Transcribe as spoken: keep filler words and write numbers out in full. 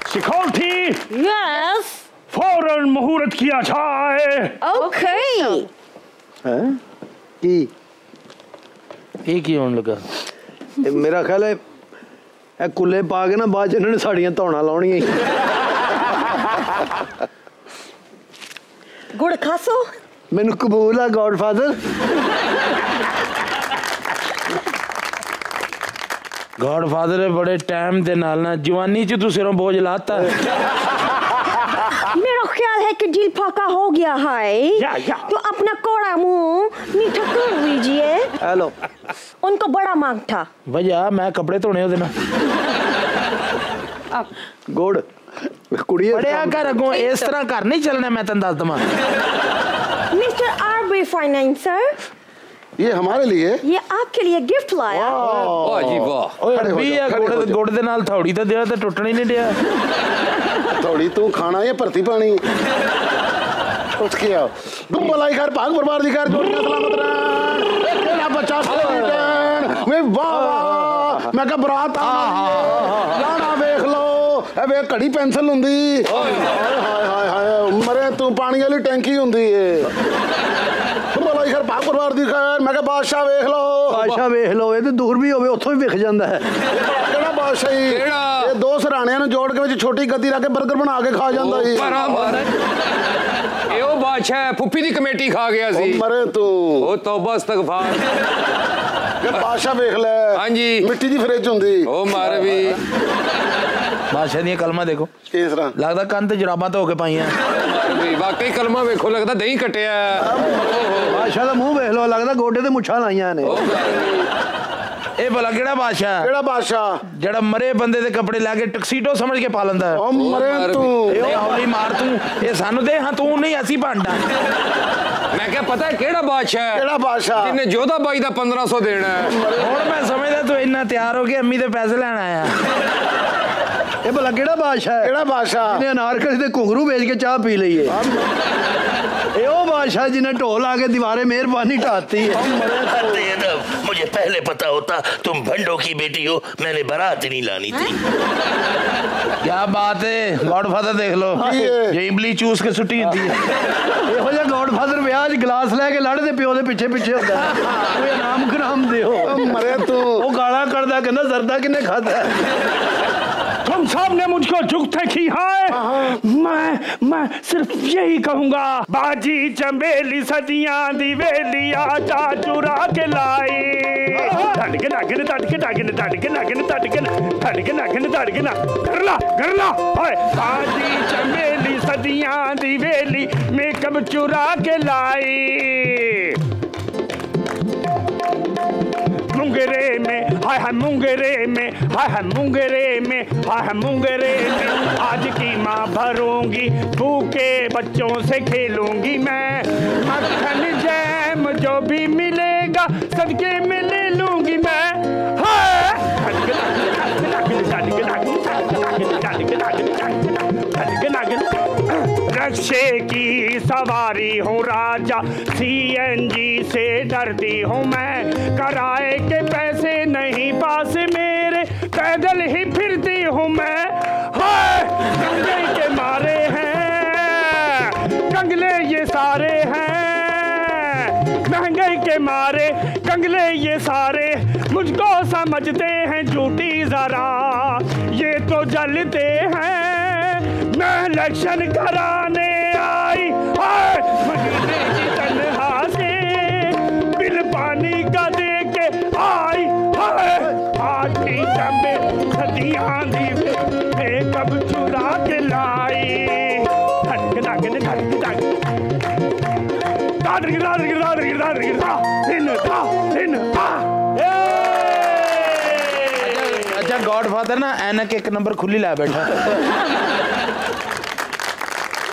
Security. Yes. फौरन मुहूर्त किया जाए। ओके। हैं की ये की होने लगा? मेरा ख्याल है ए कुल्ले पा के ना बाद इन्होंने साड़ियां धौना लाउणियां। गुड़ खासो मैनू कबूल है गॉडफादर। गॉडफादर है बड़े टाइम दे नाल ना जवानी च तू सिरों बोझ लाता। मेरा ख्याल है कि दिल पक्का हो गया है। या, या। तो अपना कोड़ा मुंह मीठा कर लीजिए। हेलो उनको बड़ा मांग था। भैया मैं कपड़े धोने ओदे ना। गुड़ कुड़िए बड़े कर अगों इस तरह घर नहीं चलना। मैं तन दस दमा मिस्टर आरबी फाइनेंसर, ये हमारे लिए, ये आपके लिए गिफ्ट लाया। वाह जी वाह। भी है गुड़ गुड़ दे नाल थोड़ी तो दिया तो टुटना ही नहीं दिया। थोड़ी तू खाना या भरती पानी उठ के आओ। भलाई खैर भाग बर्बाद दी खैर जोड़ियां सलामत रहन। केड़ा बच्चा रहन वे वाह वाह। मैं कह बरात आ लाना देख लो ए वे घड़ी पेंसिल हुंदी। हाय हाय हाय हाय मरे तू पानी वाली टैंकी हुंदी है। भलाई खैर भाग बर्बाद दी खैर। मैं कह बादशाह देख लो। बादशाह वेख लो ये तो दूर भी होवे उत्थों ही विख जांदा है। केड़ा बादशाह ये दो सराणियां नु जोड़ के विच छोटी गद्दी रख के बर्गर बना के खा जांदा है। ए ओ बादशाह फुप्पी दी कमेटी खा गया सी। मरे तू ओ तौबा इस्तगफार। बादशाह देख ले। हां जी मिट्टी दी फ्रिज हुंदी। ओ मार भी बादशाह दी कलमा देखो किस तरह लगदा कंन ते जराबां धो के पाईयां। वाकई कलमा वेखो लगदा दही कटिया। बादशाह दा मुंह वेख लो लगदा गोडे ते मुछां लाईयां ने। ए भला केड़ा बादशाह? केड़ा बादशाह जेड़ा मरे बंदे दे कपड़े लाके टक्सीडो समझ के पा लंदा है। ओ मरे तू ए हौली मार तू ए सानू दे। हां तू नहीं असी भांडा। मैं क्या पता है केड़ा बादशाह? केड़ा बादशाह जिन्ने जोधा बाई दा पंद्रह सौ देना है। हुण मैं समझदा तू इन्ना तैयार हो के अम्मी दे पैसे लेन आया। ये भला केड़ा बादशाह है? केड़ा बादशाह जिन्हें अनारकली दे घुंघरू बेच के चाह पी ली है। ये ओ बादशाह जिन्हें ढोल आके दीवारें मेहरबानी ढाती है। मुझे पहले पता होता तुम भंडों की बेटी हो मैंने बारात नहीं लानी थी। क्या बात है गॉडफादर देख लो ये इमली चूस के सुट्टी होती है। ਇਹੋ ਜਿਹਾ ਗॉडफादर ਵਿਆਹ 'ਚ ਗਲਾਸ ਲੈ ਕੇ ਲੜਦੇ ਪਿਓ ਦੇ ਪਿੱਛੇ ਪਿੱਛੇ ਹੁੰਦਾ ਕੋਈ ਇਨਾਮ ਖਰਾਮ ਦਿਓ। मरे तू ਉਹ ਗਾਲਾਂ ਕੱਢਦਾ ਕਹਿੰਦਾ ਜ਼ਰਦਾ ਕਿੰਨੇ ਖਾਦਾ। तुम सबने मुझको जुगते की है। मैं मैं सिर्फ यही कहूंगा बाजी चंबेली सदियां दी वेली आटा चुरा के लाई। धड़के नागिन धड़के नागिन धड़के नागिन धड़के धड़के नागिन धड़के ना करला करला ओए बाजी चंबेली सदियां दी वेली मैं कब चुरा के लाई। मुंगरे में हाय हाय मुंगरे में हाय हाय मुंगरे में हाय हाय मुंगरे में आज की माँ भरूंगी भूखे बच्चों से खेलूंगी मैं। मक्खन जैम जो भी मिलेगा सदके में ले लूंगी मैं। रक्षे की सवारी हूँ राजा सीएनजी से डरती हूँ मैं। किराए के पैसे नहीं पास मेरे पैदल ही फिरती हूँ मैं। हाय कंगले के मारे हैं कंगले ये सारे हैं। महंगाई के मारे कंगले ये सारे मुझको समझते हैं झूठी जरा ये तो जलते हैं। मैं इलेक्शन कराने आई महीने की तनहा से बिल पानी का दे के आई। आज की चंबे सदियां दी मैं कब चुरा के लाई। धड़क धड़क धड़क धड़क दादर गिरा गिरा गिरा गिरा इन था इन था। अच्छा गॉडफादर ना ऐनक एक नंबर खुली ला बैठा।